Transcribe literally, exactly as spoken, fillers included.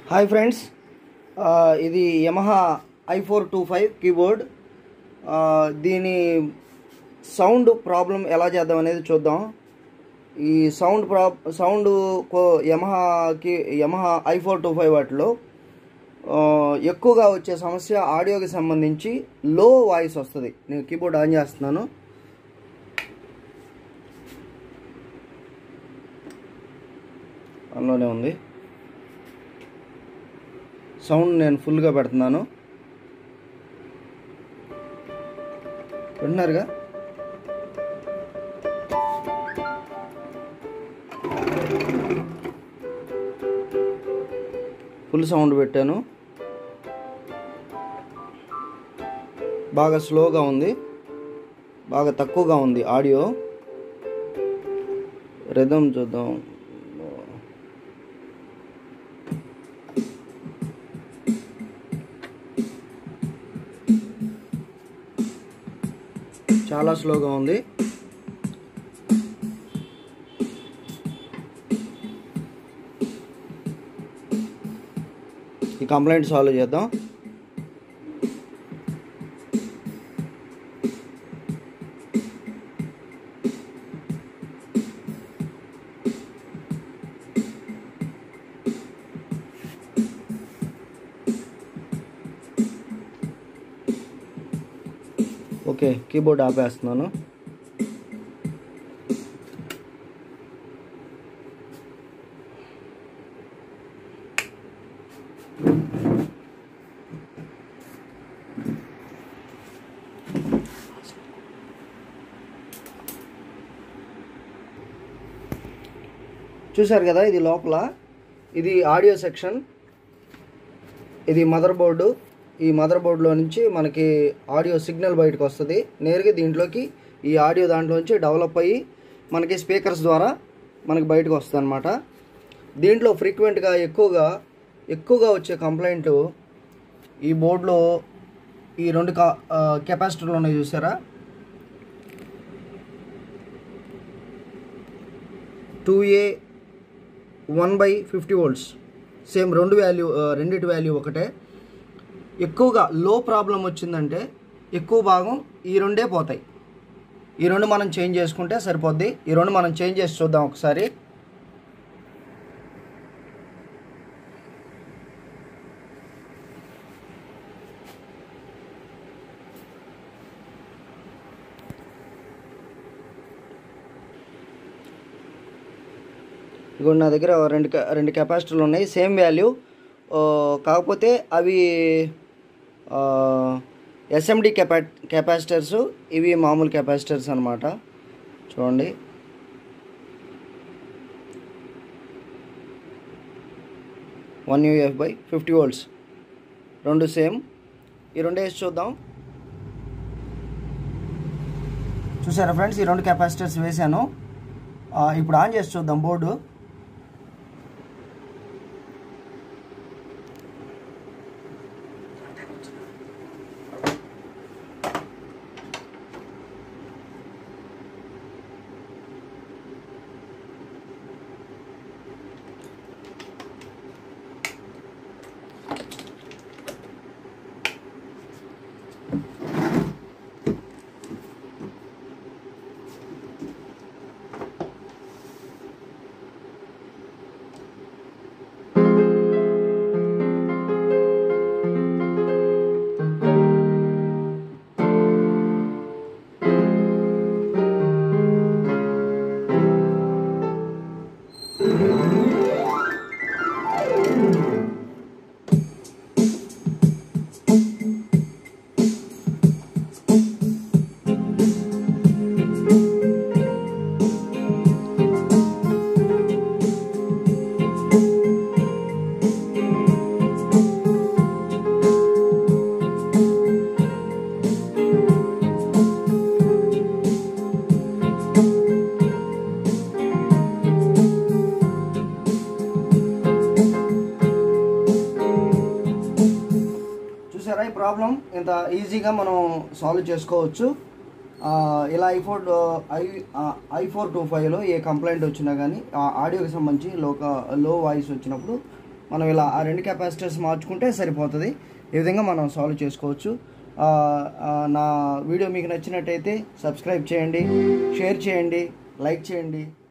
Hi friends, ఇది Yamaha I four two five keyboard. దీని sound problem ఎలా చేద్దాం అనేది చూద్దాం. ఈ సౌండ్ ప్రా సౌండ్ యమహాకి Yamaha I four two five వాటిలో ఎక్కువగా వచ్చే సమస్య ఆడియోకి సంబంధించి లో వాయిస్ వస్తుంది. నేను కీబోర్డ్ ఆన్ చేస్తున్నాను. అందులోనే ఉంది. సౌండ్ నేను ఫుల్గా పెడుతున్నాను. వింటున్నారుగా? ఫుల్ సౌండ్ పెట్టాను. బాగా స్లోగా ఉంది, బాగా తక్కువగా ఉంది ఆడియో. రిథమ్ చూద్దాం. చాలా స్లోగా ఉంది. ఈ కంప్లైంట్ సాల్వ్ చేద్దాం. ఓకే, కీబోర్డ్ ఆపేస్తున్నాను. చూశారు కదా, ఇది లోపల, ఇది ఆడియో సెక్షన్, ఇది మదర్ బోర్డు. ఈ మదర్ బోర్డులో నుంచి మనకి ఆడియో సిగ్నల్ బయటకు వస్తుంది. నేరుగా దీంట్లోకి ఈ ఆడియో దాంట్లోంచి డెవలప్ అయ్యి మనకి స్పీకర్స్ ద్వారా మనకి బయటకు వస్తుంది అనమాట. దీంట్లో ఫ్రీక్వెంట్గా ఎక్కువగా ఎక్కువగా వచ్చే కంప్లైంట్, ఈ బోర్డులో ఈ రెండు కా కెపాసిటర్లు ఉన్నాయి చూసారా, two A one by fifty volts, same రెండు వాల్యూ రెండిటి వాల్యూ ఒకటే. ఎక్కువగా లో ప్రాబ్లం వచ్చిందంటే ఎక్కువ భాగం ఈ రెండే పోతాయి. ఈ రెండు మనం చేంజ్ చేసుకుంటే సరిపోద్ది. ఈ రెండు మనం చేంజ్ చేసి చూద్దాం ఒకసారి. ఇదిగోండి, నా దగ్గర రెండు రెండు కెపాసిటర్లు ఉన్నాయి, సేమ్ వాల్యూ. కాకపోతే అవి ఎస్ఎండి కెపా కెపాసిటర్స్ ఇవి మామూలు కెపాసిటర్స్ అనమాట. చూడండి, one uF by fifty volts రెండు సేమ్. ఈ రెండు వేసి చూద్దాం. చూసారా ఫ్రెండ్స్, ఈ రెండు కెపాసిటర్స్ వేసాను. ఇప్పుడు ఆన్ చేసి చూద్దాం బోర్డు. ప్రాబ్లం ఇంత ఈజీగా మనం సాల్వ్ చేసుకోవచ్చు. ఇలా I four I I four two ఫైవ్లో ఏ కంప్లైంట్ వచ్చినా కానీ ఆడియోకి సంబంధించి లో లో వాయిస్ వచ్చినప్పుడు మనం ఇలా ఆ రెండు కెపాసిటర్స్ మార్చుకుంటే సరిపోతుంది. ఈ విధంగా మనం సాల్వ్ చేసుకోవచ్చు. నా వీడియో మీకు నచ్చినట్టయితే సబ్స్క్రైబ్ చేయండి, షేర్ చేయండి, లైక్ చేయండి.